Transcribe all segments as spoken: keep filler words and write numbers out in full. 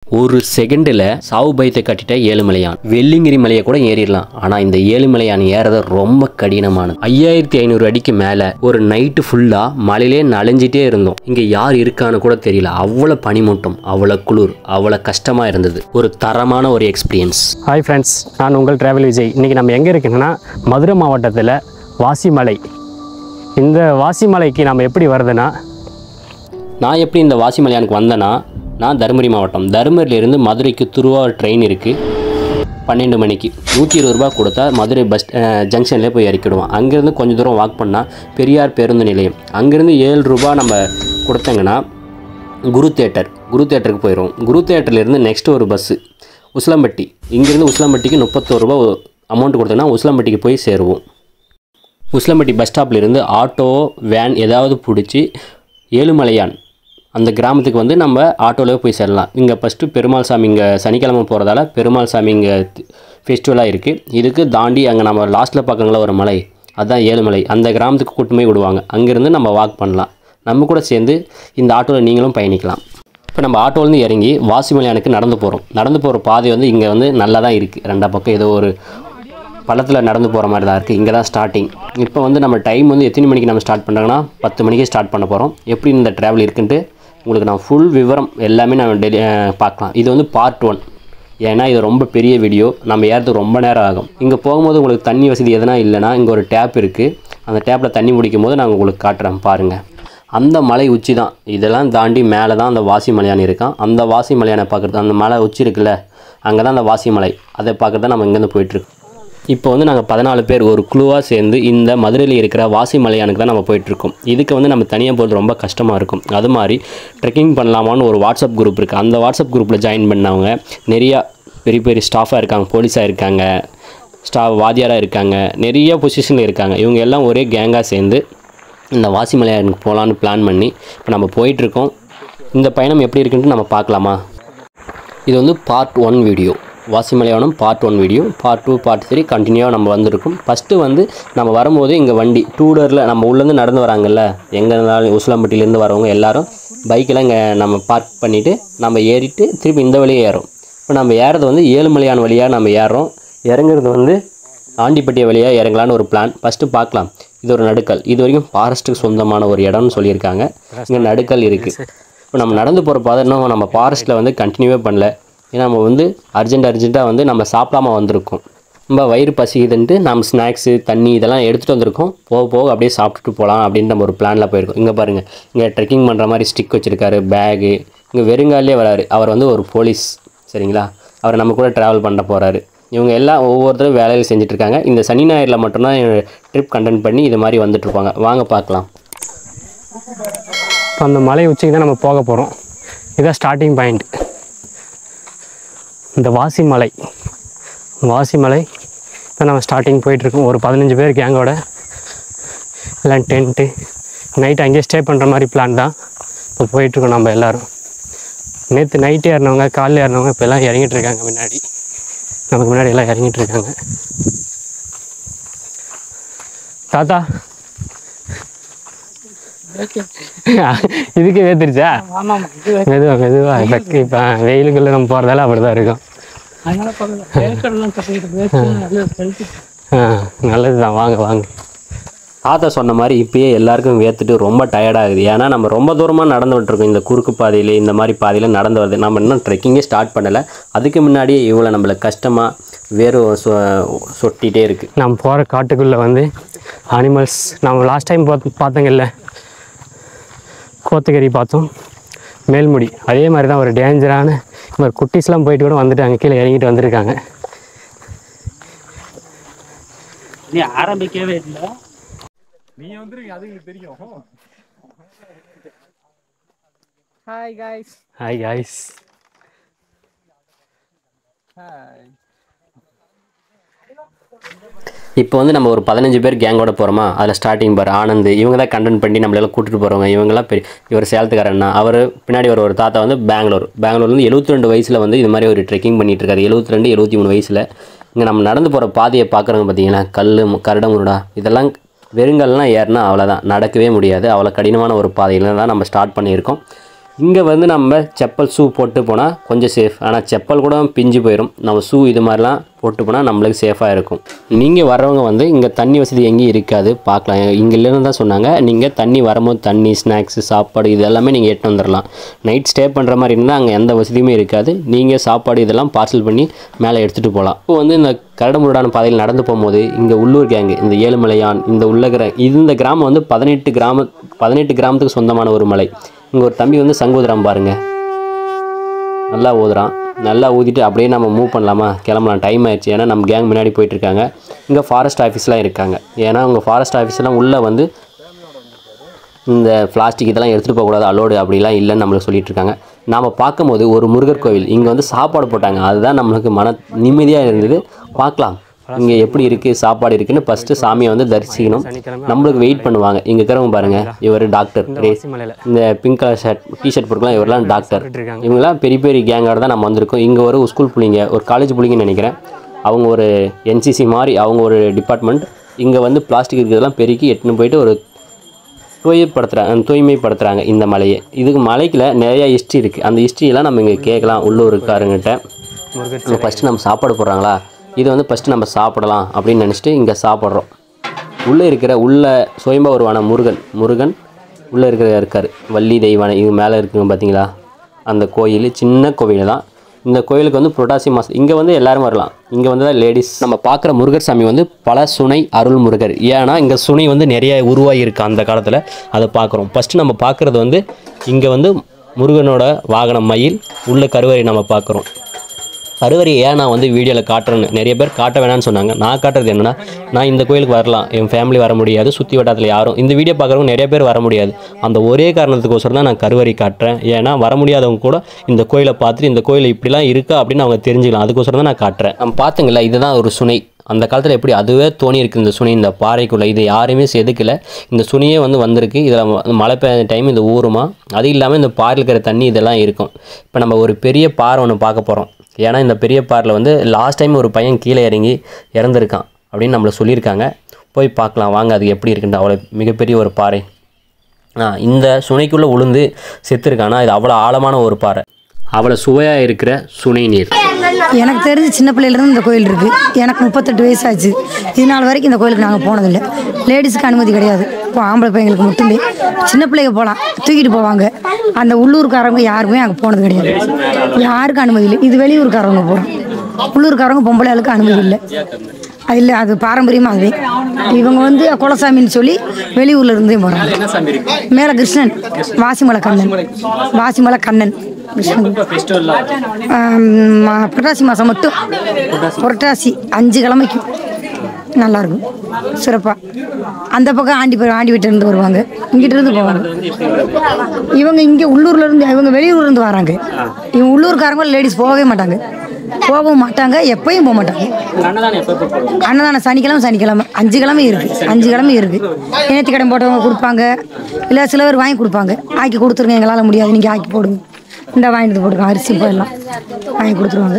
ஒரு செகண்டில் சாவு பயத்தை கட்டிட்ட ஏழுமலையான். வெள்ளிங்கிரி மலையை கூட ஏறிடலாம். ஆனால் இந்த ஏழுமலையான் ஏறது ரொம்ப கடினமானது. ஐயாயிரத்தி ஐநூறு அடிக்கு மேலே ஒரு நைட்டு ஃபுல்லாக மலையிலே நனைஞ்சிட்டே இருந்தோம். இங்கே யார் இருக்கான்னு கூட தெரியல. அவ்வளோ பனிமூட்டம், அவ்வளோ குளிர், அவ்வளோ கஷ்டமாக இருந்தது. ஒரு தரமான ஒரு எக்ஸ்பீரியன்ஸ். ஹாய் ஃப்ரெண்ட்ஸ், நான் உங்கள் டிராவல் விஜய். இன்றைக்கி நம்ம எங்கே இருக்குன்னா மதுரை மாவட்டத்தில் வாசிமலை. இந்த வாசிமலைக்கு நம்ம எப்படி வருதுன்னா, நான் எப்படி இந்த வாசிமலையானுக்கு வந்தேன்னா, நான் தருமபுரி மாவட்டம். தருமபுரியிலேருந்து மதுரைக்கு திருவாரூர் ட்ரெயின் இருக்குது. பன்னெண்டு மணிக்கு நூற்றி இருபது ரூபா கொடுத்தா மதுரை பஸ் ஜங்ஷன்லேயே போய் இறக்கிடுவோம். அங்கேருந்து கொஞ்சம் தூரம் வாக் பண்ணால் பெரியார் பேருந்து நிலையம். அங்கேருந்து ஏழு ரூபா நம்ம கொடுத்தங்கன்னா குரு தேட்டர் குரு தேட்டருக்கு போயிடுவோம். குரு தேட்டர்லேருந்து நெக்ஸ்ட்டு ஒரு பஸ்ஸு உசிலம்பட்டி. இங்கேருந்து உசிலம்பட்டிக்கு முப்பத்தோரு ரூபா அமௌண்ட் கொடுத்தோன்னா உசிலம்பட்டிக்கு போய் சேருவோம். உசிலம்பட்டி பஸ் ஸ்டாப்லேருந்து ஆட்டோ வேன் ஏதாவது பிடிச்சி ஏழுமலையான் அந்த கிராமத்துக்கு வந்து நம்ம ஆட்டோவிலே போய் சேரலாம். இங்கே ஃபஸ்ட்டு பெருமாள் சாமி, இங்கே சனிக்கிழமை போகிறதால பெருமாள் சாமி இங்கே ஃபெஸ்டிவலாக இருக்குது. இதுக்கு தாண்டி அங்கே நம்ம லாஸ்ட்டில் பார்க்கங்களா ஒரு மலை, அதுதான் ஏழுமலை. அந்த கிராமத்துக்கு கூட்டுமே விடுவாங்க. அங்கேருந்து நம்ம வாக் பண்ணலாம். நம்ம கூட சேர்ந்து இந்த ஆட்டோவில் நீங்களும் பயணிக்கலாம். இப்போ நம்ம ஆட்டோலேருந்து இறங்கி வாசிமலையானுக்கு நடந்து போகிறோம். நடந்து போகிற பாதை வந்து இங்கே வந்து நல்லா தான் இருக்குது. ரெண்டா பக்கம் ஏதோ ஒரு பள்ளத்தில் நடந்து போகிற மாதிரி தான் இருக்குது. இங்கே தான் ஸ்டார்டிங். இப்போ வந்து நம்ம டைம் வந்து எத்தனை மணிக்கு நம்ம ஸ்டார்ட் பண்ணுறாங்கன்னா பத்து மணிக்கு ஸ்டார்ட் பண்ண போகிறோம். எப்படி இந்த ட்ராவல் இருக்குன்ட்டு உங்களுக்கு நான் ஃபுல் விவரம் எல்லாமே நான் டெலி பார்க்கலாம். இது வந்து பார்ட் ஒன். ஏன்னா இது ரொம்ப பெரிய வீடியோ, நம்ம ஏறதுக்கு ரொம்ப நேரம் ஆகும். இங்கே போகும்போது உங்களுக்கு தண்ணி வசதி எதனா இல்லைனா இங்கே ஒரு டேப் இருக்குது. அந்த டேப்பில் தண்ணி முடிக்கும் போது நான் உங்களுக்கு காட்டுறேன் பாருங்கள். அந்த மலை உச்சி தான். இதெல்லாம் தாண்டி மேலே தான் அந்த வாசிமலையான் இருக்கான். அந்த வாசிமலையானை பார்க்குறது, அந்த மலை உச்சி இருக்குல்ல, அங்கே தான் அந்த வாசிமலை. அதை பார்க்குறது தான் நம்ம இங்கேருந்து போயிட்டுருக்கோம். இப்போ வந்து நாங்கள் பதினாலு பேர் ஒரு குழுவாக சேர்ந்து இந்த மதுரையில் இருக்கிற வாசிமலையானுக்கு தான் நம்ம போயிட்டுருக்கோம். இதுக்கு வந்து நம்ம தனியாக போகிறது ரொம்ப கஷ்டமாக இருக்கும். அது மாதிரி ட்ரெக்கிங் பண்ணலாமான்னு ஒரு வாட்ஸ்அப் குரூப் இருக்குது. அந்த வாட்ஸ்அப் குரூப்பில் ஜாயின் பண்ணவங்க நிறையா பெரிய பெரிய ஸ்டாஃபாக இருக்காங்க, போலீஸாக இருக்காங்க, ஸ்டாஃப் வாத்தியாராக இருக்காங்க, நிறைய பொசிஷனில் இருக்காங்க. இவங்க எல்லாம் ஒரே கேங்காக சேர்ந்து இந்த வாசிமலையானுக்கு போகலான்னு பிளான் பண்ணி இப்போ நம்ம போயிட்டுருக்கோம். இந்த பயணம் எப்படி இருக்குன்ட்டு நம்ம பார்க்கலாமா? இது வந்து பார்ட் ஒன் வீடியோ. வாசிமலையானும் part one video. Part two part three கண்டினியூவாக நம்ம வந்திருக்கோம். ஃபஸ்ட்டு வந்து நம்ம வரும்போது இங்கே வண்டி டூ வீலரில் நம்ம உள்ளேருந்து நடந்து வராங்கல்ல, எங்கே இருந்தாலும் உசிலம்பட்டியிலேருந்து வரவங்க எல்லோரும் பைக்கெல்லாம் இங்கே நம்ம பார்க் பண்ணிவிட்டு நம்ம ஏறிட்டு திருப்பி இந்த வழியே ஏறும். இப்போ நம்ம ஏறது வந்து ஏழுமலையான் வழியாக நம்ம ஏறுறோம். இறங்குறது வந்து ஆண்டிப்பட்டிய வழியாக இறங்கலான்னு ஒரு பிளான். ஃபஸ்ட்டு பார்க்கலாம். இது ஒரு நடுக்கல். இது வரைக்கும் ஃபாரஸ்ட்டுக்கு சொந்தமான ஒரு இடம்னு சொல்லியிருக்காங்க. இங்கே நடுக்கல் இருக்குது. இப்போ நம்ம நடந்து போகிற பாதை இன்னும் நம்ம ஃபாரஸ்ட்டில் வந்து கண்டினியூவே பண்ணல. ஏன்னா நம்ம வந்து அர்ஜென்ட் அர்ஜென்ட்டாக வந்து நம்ம சாப்பிடாமல் வந்திருக்கோம். நம்ம வயிறு பசிக்குதுன்ட்டு நம்ம ஸ்நாக்ஸு தண்ணி இதெல்லாம் எடுத்துகிட்டு வந்திருக்கோம். போக போக அப்படியே சாப்பிட்டுட்டு போகலாம் அப்படின்னு நம்ம ஒரு பிளானில் போயிருக்கோம். இங்கே பாருங்கள், இங்கே ட்ரெக்கிங் பண்ணுற மாதிரி ஸ்டிக் வச்சுருக்காரு, பேகு. இங்கே வெறுங்காலே வராரு. அவர் வந்து ஒரு போலீஸ், சரிங்களா? அவர் நம்ம கூட ட்ராவல் பண்ண போகிறாரு. இவங்க எல்லாம் ஒவ்வொருத்தரும் வேலையில் செஞ்சிட்ருக்காங்க. இந்த சனி ஞாயிறில் மட்டும்தான் ட்ரிப் கண்டென்ட் பண்ணி இது மாதிரி வந்துட்டுருப்பாங்க. வாங்க பார்க்கலாம். இப்போ அந்த மலை உச்சிக்கு தான் நம்ம போக போகிறோம். இதுதான் ஸ்டார்டிங் பாயிண்ட். இந்த வாசிமலை வாசிமலை இப்போ நம்ம ஸ்டார்டிங் போயிட்டுருக்கோம். ஒரு பதினஞ்சு பேர் கேங்கோட எல்லாம் டென்ட்டு நைட்டு அங்கேயே ஸ்டே பண்ணுற மாதிரி பிளான் தான். இப்போ போயிட்டுருக்கோம் நம்ம எல்லோரும். நேற்று நைட்டு ஏறினவங்க, காலையில் ஏறினவங்க இப்போ எல்லாம் இறங்கிட்டு இருக்காங்க. முன்னாடி நமக்கு முன்னாடி எல்லாம் இறங்கிட்டு இருக்காங்க. தாத்தா இதுக்கு வேத்துருச்சா? மெதுவா மெதுவா இப்போ வெயிலுக்குள்ள நம்ம போகிறதால அப்படி தான் இருக்கும். நல்லது தான். வாங்க வாங்க. தாத்தா சொன்ன மாதிரி இப்போயே எல்லாருக்கும் வேர்த்துட்டு ரொம்ப டயர்டாகுது. ஏன்னா நம்ம ரொம்ப தூரமாக நடந்து விட்டுருக்கோம். இந்த குறுக்கு பாதையில் இந்த மாதிரி பாதையில் நடந்து வருது. நம்ம இன்னும் ட்ரெக்கிங்கே ஸ்டார்ட் பண்ணலை. அதுக்கு முன்னாடியே இவ்வளோ நம்மளை கஷ்டமாக வேறு சொ சொட்டிகிட்டே இருக்குது. நம்ம போகிற காட்டுக்குள்ளே வந்து அனிமல்ஸ், நம்ம லாஸ்ட் டைம் பார்த்து பார்த்தோங்கல்ல, கோத்தகிரி பார்த்தோம், மேல்முடி. அதே மாதிரி தான் ஒரு டேஞ்சரான மாதிரி குட்டிஸ்லாம் போயிட்டு கூட வந்துட்டாங்க, கீழே இறங்கிட்டு வந்திருக்காங்க. நீ ஆரம்பிக்கவே இல்லை, நீ வந்துருங்க, அது எனக்கு தெரியும். Hi guys. Hi guys. Hi. இப்போ வந்து நம்ம ஒரு பதினஞ்சு பேர் கேங்கோட போகிறோமா. அதில் ஸ்டார்டிங் பார் ஆனந்த். இவங்க தான் கண்டென்ட் பண்ணி நம்மளெல்லாம் கூட்டிகிட்டு போகிறவங்க. இவங்கெல்லாம் பெரிய இவர் சேலத்துக்காரண்ணா. அவர் பின்னாடி ஒரு ஒரு தாத்தா வந்து பெங்களூர் பெங்களூர் வந்து எழுபத்தி ரெண்டு வயசில் வந்து இது மாதிரி ஒரு ட்ரெக்கிங் பண்ணிகிட்டு இருக்காரு. எழுபத்தி ரெண்டு எழுபத்தி மூணு வயசில். இங்கே நம்ம நடந்து போகிற பாதையை பார்க்குறவங்க பார்த்தீங்கன்னா கல் கரடமுருடா இதெல்லாம் வெறுங்கல்லாம் ஏறினா அவ்வளோதான், நடக்கவே முடியாது. அவ்வளோ கடினமான ஒரு பாதையில் தான் நம்ம ஸ்டார்ட் பண்ணியிருக்கோம். இங்கே வந்து நம்ம செப்பல் ஷூ போட்டு போனால் கொஞ்சம் சேஃப். ஆனால் செப்பல் கூட பிஞ்சு போயிடும். நம்ம ஷூ இது மாதிரிலாம் போட்டு போனால் நம்மளுக்கு சேஃபாக இருக்கும். நீங்கள் வர்றவங்க வந்து இங்கே தண்ணி வசதி எங்கேயும் இருக்காது, பார்க்கலாம். இங்கேருந்து தான் சொன்னாங்க, நீங்கள் தண்ணி வரும்போது தண்ணி, ஸ்நாக்ஸு, சாப்பாடு இது எல்லாமே நீங்கள் எட்டு வந்துடலாம். நைட் ஸ்டே பண்ணுற மாதிரி இருந்தால் அங்கே எந்த வசதியுமே இருக்காது. நீங்கள் சாப்பாடு இதெல்லாம் பார்சல் பண்ணி மேலே எடுத்துகிட்டு போகலாம். இப்போ வந்து இந்த கரடுமுரடான பாதையில் நடந்து போகும்போது இங்கே உள்ளூர் கேங்கு, இந்த ஏழுமலையான், இந்த உள்ளகிற இந்த கிராமம் வந்து பதினெட்டு கிராம பதினெட்டு கிராமத்துக்கு சொந்தமான ஒரு மலை. இங்கே ஒரு தம்பி வந்து சங்கோதரம் பாருங்கள், நல்லா ஊதுறான். நல்லா ஊதிட்டு அப்படியே நம்ம மூவ் பண்ணலாமா, கிளம்பலாம், டைம் ஆயிடுச்சு. ஏன்னா நம்ம கேங் முன்னாடி போயிட்டுருக்காங்க. இங்கே ஃபாரஸ்ட் ஆஃபீஸ்லாம் இருக்காங்க. ஏன்னா உங்கள் ஃபாரஸ்ட் ஆஃபீஸ்லாம் உள்ளே வந்து இந்த பிளாஸ்டிக் இதெல்லாம் எடுத்துகிட்டு போகக்கூடாது, அலோடு அப்படிலாம் இல்லைன்னு நம்மளுக்கு சொல்லிட்டு இருக்காங்க. நாம் பார்க்கும்போது ஒரு முருகர் கோவில் இங்கே வந்து சாப்பாடு போட்டாங்க. அதுதான் நம்மளுக்கு மன நிம்மதியாக இருந்தது. பார்க்கலாம் இங்கே எப்படி இருக்குது, சாப்பாடு இருக்குதுன்னு ஃபஸ்ட்டு சாமியை வந்து தரிசிக்கணும். நம்மளுக்கு வெயிட் பண்ணுவாங்க. இங்கே இருக்கிறவங்க பாருங்கள், இவர் டாக்டர், இந்த பிங்க் கலர் ஷர்ட் டிஷர்ட் போட்டுக்கலாம், இவரெல்லாம் டாக்டர். இவங்கெல்லாம் பெரிய பெரிய கேங்கோட தான் நம்ம வந்திருக்கோம். இங்கே ஒரு ஸ்கூல் பிள்ளைங்க, ஒரு காலேஜ் பிள்ளைங்கன்னு நினைக்கிறேன். அவங்க ஒரு என்சிசி மாதிரி அவங்க ஒரு டிபார்ட்மெண்ட். இங்கே வந்து பிளாஸ்டிக் இருக்கிறதெல்லாம் பெருக்கி எட்டுன்னு போயிட்டு ஒரு தூய்மைப்படுத்துகிறாங்க தூய்மைப்படுத்துகிறாங்க இந்த மலையை. இதுக்கு மலைக்குள்ள நிறையா ஹிஸ்ட்ரி இருக்குது. அந்த ஹிஸ்ட்ரியெல்லாம் நம்ம இங்கே கேட்கலாம் உள்ளூருக்காரங்கிட்ட. ஃபஸ்ட்டு நம்ம சாப்பாடு போடுறாங்களா, இது வந்து ஃபஸ்ட்டு நம்ம சாப்பிடலாம் அப்படின்னு நினச்சிட்டு இங்கே சாப்பிட்றோம். உள்ளே இருக்கிற உள்ள சுயம்பா உருவான முருகன் முருகன் உள்ளே இருக்கிற இருக்கார். வள்ளி தெய்வானை இது மேலே இருக்குங்க பார்த்தீங்களா, அந்த கோயில் சின்ன கோவில் தான். இந்த கோயிலுக்கு வந்து புரட்டாசி மாதம் இங்கே வந்து எல்லோரும் வரலாம். இங்கே வந்து லேடிஸ். நம்ம பார்க்குற முருகர் சாமி வந்து பல சுனை அருள் முருகர். ஏன்னா இங்கே சுனை வந்து நிறைய உருவாகி இருக்குது அந்த காலத்தில், அதை பார்க்குறோம். ஃபஸ்ட்டு நம்ம பார்க்குறது வந்து இங்கே வந்து முருகனோட வாகனம் மயில், உள்ள கருவறை நம்ம பார்க்குறோம். கருவறை ஏன் நான் வந்து வீடியோவில் காட்டுறேன்னு நிறைய பேர் காட்ட வேணான்னு சொன்னாங்க. நான் காட்டுறது என்னென்னா, நான் இந்த கோயிலுக்கு வரலாம், என் ஃபேமிலி வர முடியாது, சுற்றி வட்டாரத்தில் யாரும் இந்த வீடியோ பார்க்குறவங்க நிறைய பேர் வர முடியாது. அந்த ஒரே காரணத்துக்கோசரம் தான் நான் கருவறை காட்டுறேன். ஏன்னா வர முடியாதவங்க கூட இந்த கோயிலை பார்த்துட்டு இந்த கோயில் இப்படிலாம் இருக்கா அப்படின்னு அவங்க தெரிஞ்சுக்கலாம். அதுக்கோசரம் தான் நான் காட்டுறேன். நம்ம பார்த்துங்களா, இதுதான் ஒரு சுனை. அந்த காலத்தில் எப்படி அதுவே தோணி இருக்குது இந்த சுனை, இந்த பாறைக்குள்ளே. இது யாருமே செதுக்கலை. இந்த சுனையே வந்து வந்திருக்கு. இதில் மழை பெய்ய டைம் இந்த ஊருமா, அது இல்லாமல் இந்த பாறையில் இருக்கிற தண்ணி இதெல்லாம் இருக்கும். இப்போ நம்ம ஒரு பெரிய பாறை ஒன்று பார்க்க போகிறோம். ஏன்னா இந்த பெரிய பாறையில் வந்து லாஸ்ட் டைம் ஒரு பையன் கீழே இறங்கி இறந்துருக்கான் அப்படின்னு நம்மளை சொல்லியிருக்காங்க. போய் பார்க்கலாம் வாங்க அது எப்படி இருக்குன்ட்டு. அவ்வளோ மிகப்பெரிய ஒரு பாறை. ஆ இந்த சுனைக்குள்ளே உளுந்து செத்துருக்கானா, இது அவ்வளோ ஆழமான ஒரு பாறை, அவ்வளோ சுவையாக இருக்கிற சுனை நீர். எனக்கு தெரிஞ்சு சின்ன பிள்ளையிலேருந்து இந்த கோயில் இருக்குது. எனக்கு முப்பத்தெட்டு வயசு ஆச்சு. இது நாள் வரைக்கும் இந்த கோயிலுக்கு நாங்கள் போனதில்லை. லேடிஸுக்கு அனுமதி கிடையாது. இப்போ ஆம்பளை பையங்களுக்கு மட்டுமே. சின்ன பிள்ளைங்க போகலாம், தூக்கிட்டு போவாங்க. அந்த உள்ளூர்காரவங்க யாருமே அங்கே போனது கிடையாது. யாருக்கும் அனுமதி இல்லை. இது வெளியூர்காரவங்க போகிறோம். உள்ளூர்காரவங்க பொம்பளைகளுக்கு அனுமதி இல்லை. அது இல்லை, அது பாரம்பரியமாக அதுவே. இவங்க வந்து குலசாமின்னு சொல்லி வெளியூரில் இருந்தே போகிறாங்க. மேலே கிருஷ்ணன், வாசிமலை கண்ணன், வாசிமலை கண்ணன் புரட்டாசி மாதம் மட்டும், புரட்டாசி அஞ்சு கிழமைக்கும் நல்லாயிருக்கும் சிறப்பாக. அந்த பக்கம் ஆண்டி ஆண்டி வீட்டிலேருந்து வருவாங்க, இங்கிட்ட இருந்து போவாங்க. இவங்க இங்கே உள்ளூர்லேருந்து, இவங்க வெளியூர்லேருந்து வராங்க. இவங்க உள்ளூர்காரங்க லேடிஸ் போகவே மாட்டாங்க, போகவும் மாட்டாங்க, எப்பயும் போக மாட்டாங்க. அன்னதானம் சனிக்கிழமை சனிக்கிழமை அஞ்சு கிழமை இருக்குது. அஞ்சு கிழமை இருக்குது. இணையத்து கடன் போட்டவங்க கொடுப்பாங்க, இல்லை சில பேர் வாங்கி கொடுப்பாங்க. ஆக்கி கொடுத்துருங்க, எங்களால் முடியாது, நீங்கள் ஆக்கி போடுங்க, இந்த வாங்கிட்டு போடுங்க, அரிசி போயெல்லாம் வாங்கி கொடுத்துருவாங்க.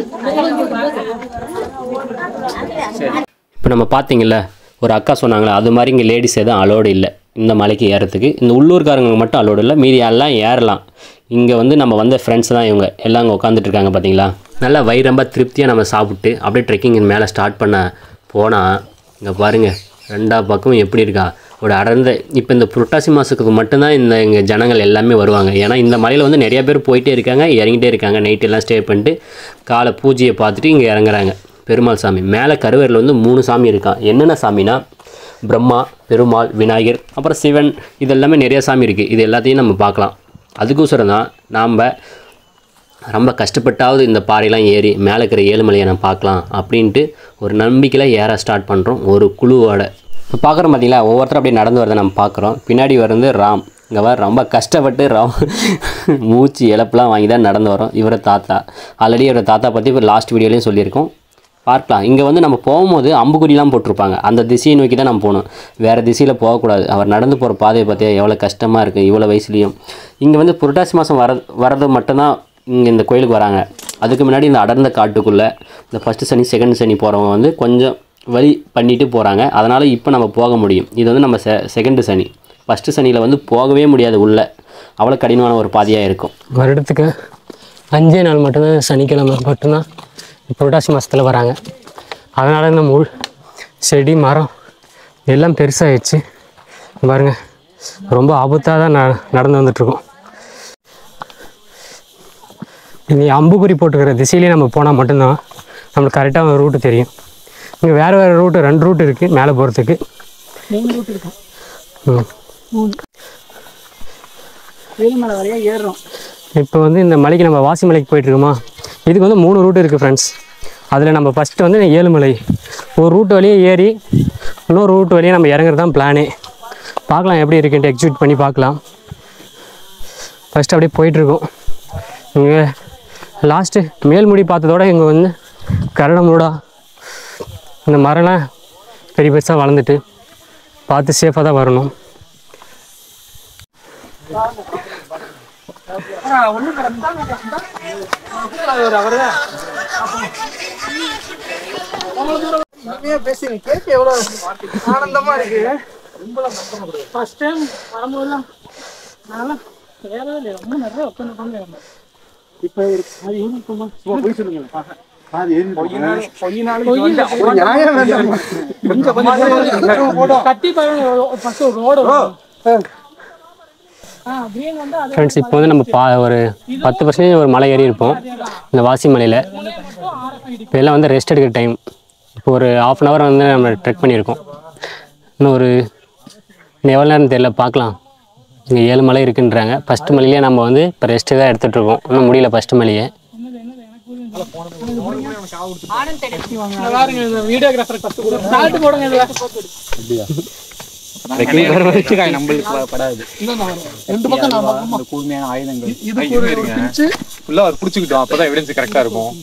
இப்போ நம்ம பார்த்தீங்கல்ல, ஒரு அக்கா சொன்னாங்களே, அது மாதிரி இங்கே லேடிஸ் எதுவும் அலோடு இல்லை இந்த மலைக்கு ஏறத்துக்கு. இந்த உள்ளூர்காரங்க மட்டும் அலோடு இல்லை, மீதி எல்லாம் ஏறலாம். இங்கே வந்து நம்ம வந்த ஃப்ரெண்ட்ஸ் தான் இவங்க எல்லாம் அங்கே உட்காந்துட்டு இருக்காங்க பார்த்தீங்களா. நல்லா வயிறு ரொம்ப திருப்தியாக நம்ம சாப்பிட்டு அப்படியே ட்ரெக்கிங் மேலே ஸ்டார்ட் பண்ண போனால் இங்கே பாருங்கள் ரெண்டா பக்கம் எப்படி இருக்கா ஒரு அடர்ந்த. இப்போ இந்த புரட்டாசி மாதத்துக்கு மட்டும்தான் இந்த இங்கே ஜனங்கள் எல்லாமே வருவாங்க. ஏன்னா இந்த மலையில் வந்து நிறைய பேர் போயிட்டே இருக்காங்க, இறங்கிட்டே இருக்காங்க. நைட்டு எல்லாம் ஸ்டே பண்ணிட்டு காலை பூஜையை பார்த்துட்டு இங்கே இறங்குறாங்க. பெருமாள் சாமி மேலே கருவறையில் வந்து மூணு சாமி இருக்கான். என்னென்ன சாமினா பிரம்மா, பெருமாள், விநாயகர், அப்புறம் சிவன், இது எல்லாமே நிறைய சாமி இருக்குது. இது எல்லாத்தையும் நம்ம பார்க்கலாம். அதுக்கோசரம் தான் நாம் ரொம்ப கஷ்டப்பட்டாவது இந்த பாறையெல்லாம் ஏறி மேலே இருக்கிற ஏழுமலையை நம்ம பார்க்கலாம் அப்படின்ட்டு ஒரு நம்பிக்கையில் ஏற ஸ்டார்ட் பண்ணுறோம் ஒரு குழுவோட. இப்போ பார்க்குறோம் பார்த்தீங்களா, ஒவ்வொருத்தரும் அப்படியே நடந்து வரதை நம்ம பார்க்குறோம். பின்னாடி வந்து ராம், இங்கே வர ரொம்ப கஷ்டப்பட்டு ராம் மூச்சு இழப்பெலாம் வாங்கி தான் நடந்து வரோம். இவரை தாத்தா, ஆல்ரெடி இவரை தாத்தா பற்றி இப்போ லாஸ்ட் வீடியோலையும் சொல்லியிருக்கோம், பார்க்கலாம். இங்கே வந்து நம்ம போகும்போது அம்புக்குறிலாம் போட்டிருப்பாங்க, அந்த திசையை நோக்கி தான் நம்ம போகணும், வேறு திசையில் போகக்கூடாது. அவர் நடந்து போகிற பாதையை பார்த்தியா எவ்வளோ கஷ்டமாக இருக்குது இவ்வளோ வயசுலேயும். இங்கே வந்து புரட்டாசி மாதம் வர வரது மட்டும்தான் இங்கே இந்த கோயிலுக்கு வராங்க. அதுக்கு முன்னாடி இந்த அடர்ந்த காட்டுக்குள்ளே இந்த ஃபஸ்ட்டு சனி செகண்ட் சனி போகிறவங்க வந்து கொஞ்சம் வழி பண்ணிட்டு போகிறாங்க. அதனால் இப்போ நம்ம போக முடியும். இது வந்து நம்ம செ செகண்டு சனி. ஃபஸ்ட்டு சனியில் வந்து போகவே முடியாது உள்ளே, அவ்வளோ கடினமான ஒரு பாதையாக இருக்கும். வருடத்துக்கு அஞ்சே நாள் மட்டும்தான் சனிக்கிழமை மட்டும்தான் புரட்டாசி மாதத்தில் வராங்க. அதனால் இந்த முள் செடி மரம் எல்லாம் பெருசாகிடுச்சு பாருங்கள். ரொம்ப ஆபத்தாக தான் ந நடந்து வந்துட்ருக்கோம். இங்கே அம்புக்குறி போட்டுக்கிற திசையிலே நம்ம போனால் மட்டும்தான் நம்மளுக்கு கரெக்டாக ரூட்டு தெரியும். இங்கே வேறு வேறு ரூட்டு ரெண்டு ரூட் இருக்குது மேலே போகிறதுக்கு. ம் ஏழுமலை வரையா ஏறுறோம். இப்போ வந்து இந்த மலைக்கு நம்ம வாசி மலைக்கு போயிட்டுருக்கோமா, இதுக்கு வந்து மூணு ரூட்டு இருக்குது ஃப்ரெண்ட்ஸ். அதில் நம்ம ஃபஸ்ட்டு வந்து ஏழுமலை ஒரு ரூட்டு வழியே ஏறி இன்னொரு ரூட்டு வழியே நம்ம இறங்குறது தான் பிளானே. பார்க்கலாம் எப்படி இருக்குன்ட்டு எக்ஸிக்யூட் பண்ணி பார்க்கலாம். ஃபஸ்ட்டு அப்படியே போயிட்டுருக்கோம். இங்கே லாஸ்ட்டு மேல்முடி பார்த்ததோட இங்கே வந்து கரடமுடா இந்த மரம்லாம் பெரிய பெருசாக வளர்ந்துட்டு பார்த்து சேஃபாக தான் வரணும். ஆனந்தமா இருக்கு. ஃபர்ஸ்ட் டைம் வரும்போதுலாம் நான் வேறவே இல்லை, ரொம்ப நிறைய உட்காந்து உட்காந்து இப்போ அது ஏறிக்குமா போய் சொல்லுங்க. ஃப்ரெண்ட்ஸ் இப்போ வந்து நம்ம பா ஒரு பத்து பர்சன்டேஜ் ஒரு மலை ஏறி இருப்போம் இந்த வாசி மலையில். இப்போ எல்லாம் வந்து ரெஸ்ட் எடுக்கிற டைம். இப்போ ஒரு ஆஃப் அன் ஹவர் வந்து நம்ம ட்ரெக் பண்ணியிருக்கோம். இன்னும் ஒரு இன்னும் எவ்வளோ நேரம் தெரியல, பார்க்கலாம். இங்கே ஏழு மலை இருக்குன்றாங்க. ஃபஸ்ட்டு மலையிலே நம்ம வந்து இப்போ ரெஸ்ட்டு தான் எடுத்துகிட்ருக்கோம். இன்னும் முடியல ஃபஸ்ட்டு மலையே. கூர்மையான ஆயுதங்கள் புடிச்சுக்கிட்டோம். அப்பதான் எவிடன்ஸ் கரெக்டா இருக்கும்.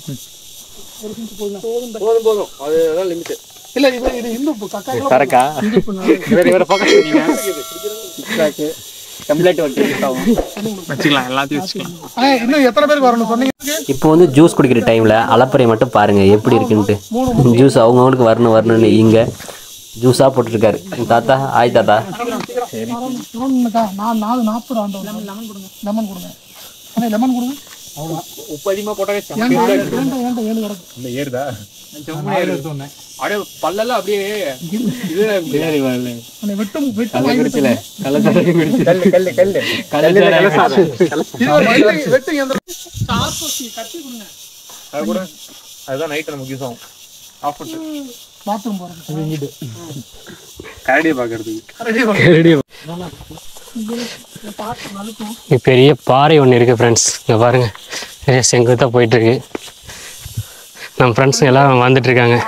போதும் போதும் அதுதான் லிமிட். இல்ல இது இது இந்து சரக்கா வேற வேற பக்கம் டெம்ப்ளேட் வச்சுக்கலாம், எல்லாத்தையும் வச்சுக்கலாம். இன்னும் எத்தனை பேருக்கு வரணும் சொன்னீங்க? இப்போ வந்து ஜூஸ் குடிக்கிற டைமில் அலப்பறை மட்டும் பாருங்கள் எப்படி இருக்குன்ட்டு. ஜூஸ் அவங்கவுங்களுக்கு வரணும் வரணும்னு இங்கே ஜூஸாக போட்டுருக்காரு தாத்தா. ஆய் தாத்தா நான் நாலு நாற்பது ஆண்டு லெமன் கொடுங்க, லெமன் கொடுங்க, ஆனால் லெமன் கொடுங்க. உப்பு அதிகமாக போட்டாலே ஏறுதா? அப்படியே பல்லெல்லாம் அப்படியே வெட்டும் அதுதான் நைட் நமக்கு யூஸ் ஆகும். ஆஃப் பண்ணிட்டு பாத்ரூம் போகிறேன் கரடியை பார்க்கறதுக்கு. இங்கே பெரிய பாறை ஒன்று இருக்குது ஃப்ரெண்ட்ஸ். இங்கே பாருங்கள், பெரிய செங்குத்தாக போயிட்டுருக்கு. நம்ம ஃப்ரெண்ட்ஸ் எல்லாம் வந்துட்டுருக்காங்க.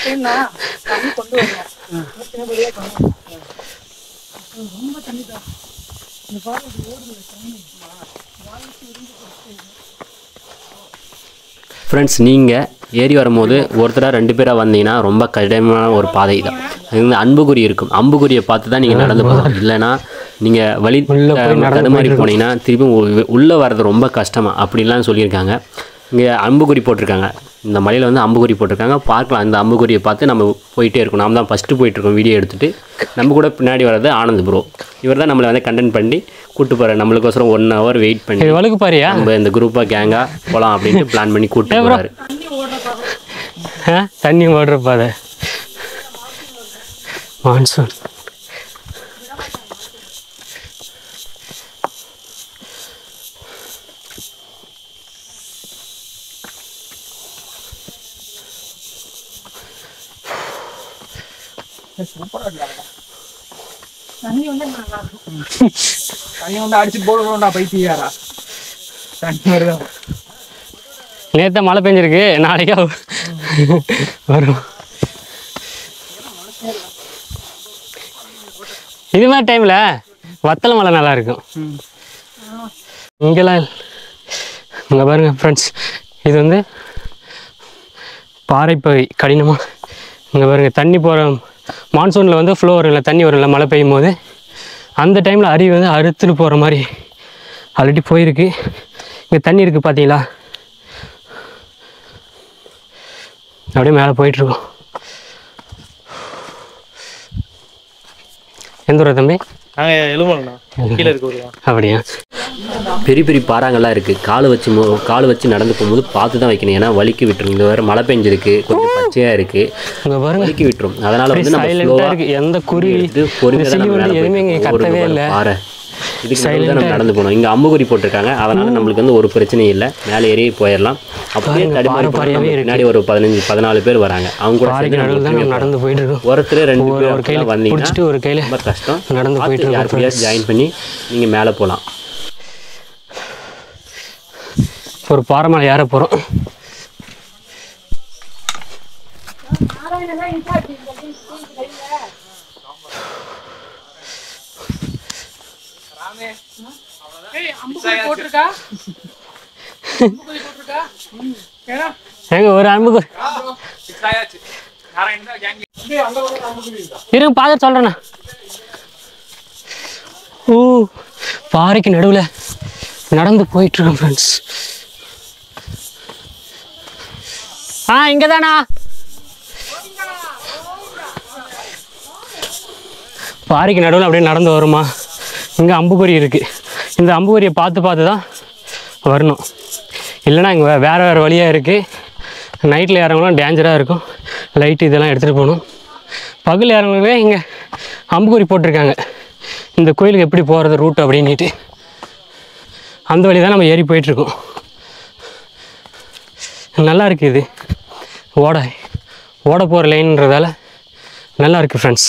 ஃப்ரெண்ட்ஸ், நீங்கள் ஏறி வரும்போது ஒருத்தராக ரெண்டு பேராக வந்தீங்கன்னா ரொம்ப கடினமான ஒரு பாதை தான். அது வந்து அம்புக்குறி இருக்கும். அம்புக்குறியை பார்த்து தான் நீங்கள் நடந்து போகணும். இல்லைன்னா நீங்கள் வழி தடுமாறி போனீங்கன்னா திருப்பி உள்ளே வர்றது ரொம்ப கஷ்டமாக அப்படின்லாம் சொல்லியிருக்காங்க. இங்கே அம்புக்குறி போட்டிருக்காங்க. இந்த மலையில் வந்து அம்புக்குறி போட்டிருக்காங்க. பார்க்கலாம், இந்த அம்புக்குறியை பார்த்து நம்ம போயிட்டே இருக்கணும். நாம் தான் ஃபஸ்ட்டு போயிட்டுருக்கோம் வீடியோ எடுத்துகிட்டு. நம்ம கூட பின்னாடி வர்றது ஆனந்த் ப்ரோ. இவர் தான் நம்மளை வந்து கண்டென்ட் பண்ணி கூப்பிட்டு போகிறார். நம்மளுக்கோசரம் ஒன் ஹவர் வெயிட் பண்ணி வழுக்கு பாரியா நம்ம இந்த குரூப்பாக கேங்காக போகலாம் அப்படின்ட்டு பிளான் பண்ணி கூப்பிட்டு போகிறாரு. தண்ணி ஓடுற பாதை மான்சூன். தண்ணி வந்து நல்லா இருக்கும். தண்ணி வந்து அடிச்சுட்டு போடுறோம்டா பைத்தியாரா. தண்ணி வருதான். நேற்று மழை பெஞ்சிருக்கு, நாளைக்கா வரும். இது மாதிரி டைமில் வத்தலை மழை நல்லா இருக்கும். இங்கெல்லாம் இங்கே பாருங்கள் ஃப்ரெண்ட்ஸ், இது வந்து பாறைப்பகுதி கடினமாக. இங்கே பாருங்கள், தண்ணி போகிற மான்சூனில் வந்து ஃப்ளோ வரும் இல்லை, தண்ணி வரும் இல்லை மழை பெய்யும் போது. அந்த டைமில் அருவி வந்து அறுத்துட்டு போகிற மாதிரி ஆல்ரெடி போயிருக்கு. இங்கே தண்ணி இருக்குது பார்த்தீங்களா, அப்படியே மேலே போயிட்டுருக்கோம். எந்த ஊர் தம்பி? நாங்கள் எழுமலைண்ணா, கீழே இருக்க ஊர். அப்படியா? பெரிய பெரிய பாறாங்கள்லாம் இருக்குது. காலை வச்சு மோ காலை வச்சு நடந்து போகும்போது பார்த்து தான் வைக்கணும். ஏன்னா வலிக்கு விட்டுரும். இந்த வேறு மழை பெஞ்சிருக்கு, கொஞ்சம் பச்சையாக இருக்குது, இங்கே பாருங்க வலிக்கு விட்டுரும். அதனால் வந்து நம்ம சைலண்டாக இருக்குது. எந்த குருவி இது பொறுமையாக தான் நம்ம மேலே எதுவுமே இங்கே கத்தவே இல்லை. பாறை இதுக்கு மேலே தான் நம்ம நடந்து போகணும். இங்கே அம்புக்குறி போட்டிருக்காங்க. அதனால் நம்மளுக்கு வந்து ஒரு பிரச்சனையும் இல்லை. மேலே ஏறி போயிடலாம். அப்படியே தடுமாறி பின்னாடி ஒரு பதினஞ்சு பதினாலு பேர் வராங்க. அவங்க கூட நடந்து போயிட்டு இருக்கோம். ஒருத்தர் ரெண்டு பேர் ஒரு கையில் வந்தீங்கன்னா ஒரு கையில் ரொம்ப கஷ்டம். நடந்து போயிட்டு யார் கூடயாச்சும் ஜாயின் பண்ணி நீங்கள் மேலே போகலாம். ஒரு பாறை மேலே ஏற போகிறோம். எங்க ஒரு அம்புக்குறி இருங்க பார்த்து சொல்றேண்ணா. ஓ பாறைக்கு நடுவில் நடந்து போயிட்டு இருக்கோம் ஃப்ரெண்ட்ஸ். ஆ இங்கே தானா பாறைக்கு நடுவில் அப்படியே நடந்து வருமா. இங்கே அம்புக்குறி இருக்குது. இந்த அம்புக்குறியை பார்த்து பார்த்து தான் வரணும். இல்லைனா இங்கே வே வேறு வேறு வழியாக இருக்குது. நைட்டில் இறங்கலாம் டேஞ்சராக இருக்கும். லைட்டு இதெல்லாம் எடுத்துகிட்டு போகணும். பகல் இறங்கவே இங்கே அம்புக்குறி போட்டிருக்காங்க. இந்த கோயிலுக்கு எப்படி போகிறது ரூட் அப்படின்ட்டு அந்த வழி தான் நம்ம ஏறி போயிட்டுருக்கோம். நல்லா இருக்குது. இது ஓட ஓட போகிற லைன்றதால நல்லா இருக்குது ஃப்ரெண்ட்ஸ்.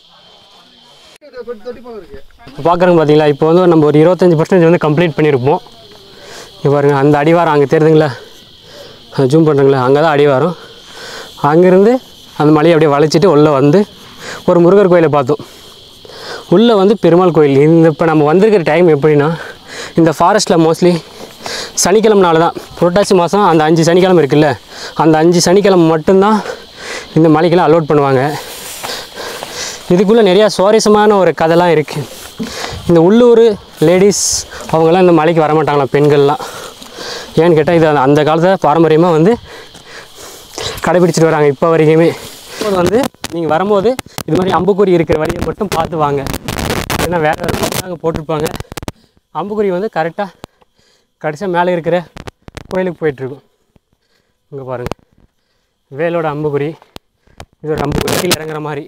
பார்க்குறோங்க பார்த்தீங்களா, இப்போ வந்து நம்ம ஒரு இருபத்தஞ்சி பர்சன்டேஜ் வந்து கம்ப்ளீட் பண்ணியிருப்போம். இப்போ பாருங்கள் அந்த அடிவாரம் அங்கே தெரியுதுங்களா, ஜூம் பண்ணுறீங்களா, அங்கே தான் அடிவாரம். அங்கேருந்து அந்த மலையை அப்படியே வளைச்சிட்டு உள்ளே வந்து ஒரு முருகர் கோயிலை பார்த்தோம். உள்ளே வந்து பெருமாள் கோயில். இந்த இப்போ நம்ம வந்திருக்கிற டைம் எப்படின்னா, இந்த ஃபாரஸ்ட்டில் மோஸ்ட்லி சனிக்கிழமை நாள் தான், புரட்டாசி மாதம் அந்த அஞ்சு சனிக்கிழமை இருக்குல்ல, அந்த அஞ்சு சனிக்கிழமை மட்டும்தான் இந்த மலைக்கெல்லாம் அலோட் பண்ணுவாங்க. இதுக்குள்ளே நிறையா சுவாரஸ்யமான ஒரு கதைலாம் இருக்குது. இந்த உள்ளூர் லேடிஸ் அவங்களாம் இந்த மலைக்கு வரமாட்டாங்களாம், பெண்கள்லாம். ஏன்னு கேட்டால் இது அந்த காலத்தில் பாரம்பரியமாக வந்து கடைபிடிச்சிட்டு வராங்க இப்போ வரைக்குமே. இப்போது வந்து நீங்கள் வரும்போது இது மாதிரி அம்புக்குறி இருக்கிற வழியை மட்டும் பார்த்து வாங்க. ஏன்னா வேறு வேறு அங்கே போட்டிருப்பாங்க. அம்புக்குறி வந்து கரெக்டாக கடைசியாக மேலே இருக்கிற கோயிலுக்கு போயிட்டுருக்கும். இங்கே பாருங்கள் வேலோட அம்புக்குறி. இது ஒரு அம்புக்குறி கீழே இறங்குற மாதிரி.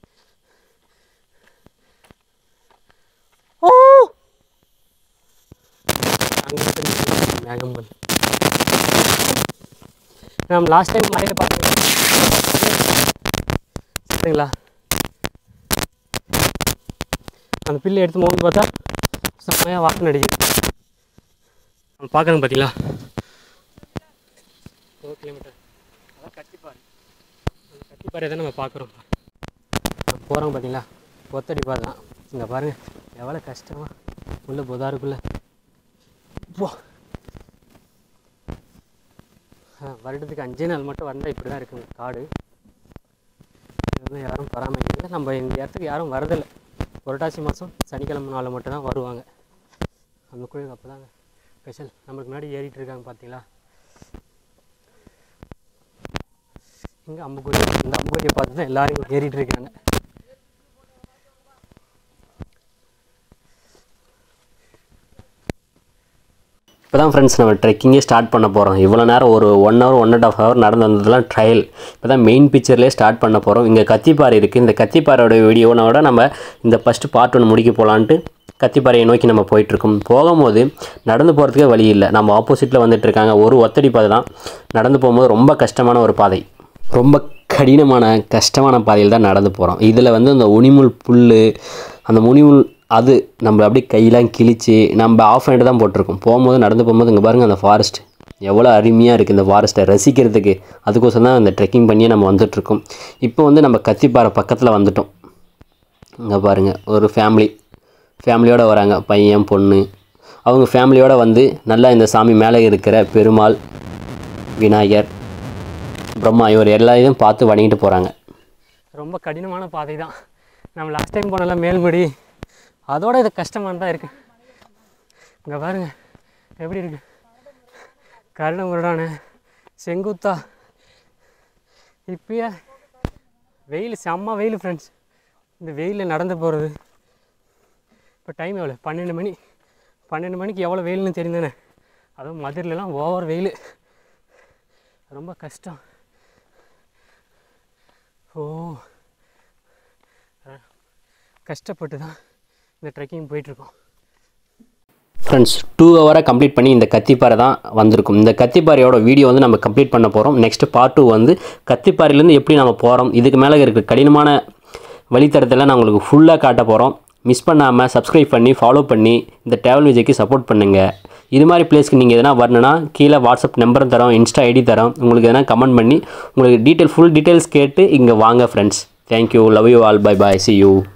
ஓ மேகம்பல் நம்ம லாஸ்ட் டைம் மலையில் பார்த்தோம் சரிங்களா. அந்த பில்லு எடுத்து மோந்து பார்த்தா செம்மையாக வாசனை அடிக்குது. நம்ம பார்க்குறோங்க பார்த்தீங்களா, ஒரு கிலோமீட்டர் அதான் கத்திப்பாறை. அந்த கத்திப்பாறை தான் நம்ம பார்க்குறோம். போகிறோங்க பார்த்தீங்களா, ஒத்தடி பாறை தான். இங்கே பாருங்கள் எவ்வளோ கஷ்டமாக உள்ள புதாருக்குள்ளே போ. வருடத்துக்கு அஞ்சே நாள் மட்டும் வந்தால் இப்படி தான் இருக்குங்க காடு. இதெல்லாம் யாரும் பராமரிக்கல. நம்ம இந்த இடத்துக்கு யாரும் வரதில்லை. புரட்டாசி மாதம் சனிக்கிழமை நாள் மட்டும் தான் வருவாங்க. அந்த கோயிலுக்கு அப்போ தாங்க ஸ்பெஷல். நம்மளுக்கு முன்னாடி ஏறிட்டு இருக்காங்க பார்த்தீங்களா. இங்கே அம்புக்குறி. இந்த அம்புக்குறியை பார்த்து தான் எல்லோரும் இங்கே ஏறிட்டு இருக்காங்க. இப்போ தான் ஃப்ரெண்ட்ஸ் நம்ம ட்ரெக்கிங்கே ஸ்டார்ட் பண்ண போகிறோம். இவ்வளோ நேரம் ஒரு one hour one and half hour நடந்து வந்ததுலாம் ட்ரையல். இப்போ தான் மெயின் பிக்சர்லேயே ஸ்டார்ட் பண்ண போகிறோம். இங்கே கத்திப்பாறை இருக்குது. இந்த கத்திப்பாறையோட வீடியோனோட நம்ம இந்த ஃபஸ்ட்டு பார்ட் ஒன்று முடிக்க போகலான்ட்டு கத்திப்பாறையை நோக்கி நம்ம போயிட்டுருக்கோம். போகும்போது நடந்து போகிறதுக்கே வழி இல்லை. நம்ம ஆப்போசிட்டில் வந்துட்டுருக்காங்க. ஒரு ஒத்தடி பாதை தான். நடந்து போகும்போது ரொம்ப கஷ்டமான ஒரு பாதை, ரொம்ப கடினமான கஷ்டமான பாதையில் தான் நடந்து போகிறோம். இதில் வந்து அந்த உனிமுள் புல், அந்த முனிமுள் அது நம்ம அப்படியே கையெல்லாம் கிழிச்சு நம்ம ஆஃப் ஹேண்டு தான் போட்டிருக்கோம். போகும்போது நடந்து போகும்போது இங்கே பாருங்கள் அந்த ஃபாரஸ்ட் எவ்வளோ அருமையாக இருக்குது. இந்த ஃபாரஸ்ட்டை ரசிக்கிறதுக்கு அதுக்கோசம் தான் இந்த ட்ரெக்கிங் பண்ணியே நம்ம வந்துட்டுருக்கோம். இப்போ வந்து நம்ம கத்திப்பாறை பக்கத்தில் வந்துட்டோம். இங்கே பாருங்கள் ஒரு ஃபேமிலி ஃபேமிலியோடு வராங்க, பையன் பொண்ணு. அவங்க ஃபேமிலியோடு வந்து நல்லா இந்த சாமி மேலே இருக்கிற பெருமாள், விநாயகர், பிரம்மா இவர் எல்லா இதையும் பார்த்து வணங்கிட்டு போகிறாங்க. ரொம்ப கடினமான பாதை தான். நம்ம லாஸ்ட் டைம் போனல மேல்மடி, அதோட இது கஷ்டமாக தான் இருக்குது. இங்கே பாருங்க எப்படி இருக்கு, கருணை முரடான செங்குத்தா. இப்பயே வெயில் செம்ம வெயில் ஃப்ரெண்ட்ஸ். இந்த வெயிலில் நடந்து போகிறது. இப்போ டைம் எவ்வளோ, பன்னெண்டு மணி பன்னெண்டு மணிக்கு எவ்வளோ வெயில்னு தெரிந்தானே. அதுவும் மதுரையிலலாம் ஓவர் வெயில், ரொம்ப கஷ்டம். ஓ கஷ்டப்பட்டு தான் இந்த ட்ரெக்கிங் போயிட்டுருக்கோம். ஃப்ரெண்ட்ஸ், டூ ஹவராக கம்ப்ளீட் பண்ணி இந்த கத்திப்பாறை தான் வந்திருக்கும். இந்த கத்திப்பாறையோட வீடியோ வந்து நம்ம கம்ப்ளீட் பண்ண போகிறோம். நெக்ஸ்ட் பார்ட் டூ வந்து கத்திப்பாறையிலேருந்து எப்படி நம்ம போகிறோம், இதுக்கு மேலே இருக்கிற கடினமான வழித்தடத்தில் நான் உங்களுக்கு ஃபுல்லாக காட்ட போகிறோம். மிஸ் பண்ணாமல் சப்ஸ்கிரைப் பண்ணி ஃபாலோ பண்ணி இந்த ட்ராவல் விஜய்க்கு சப்போர்ட் பண்ணுங்கள். இது மாதிரி பிளேஸ்க்கு நீங்கள் எதனா வரணுன்னா கீழே வாட்ஸ்அப் நம்பரும் தரோம், இன்ஸ்டா ஐடி தரோம். உங்களுக்கு எதனா கமெண்ட் பண்ணி உங்களுக்கு டீட்டெயில் ஃபுல் டீட்டெயில்ஸ் கேட்டு இங்கே வாங்க friends. Thank you, love you all, bye bye, see you.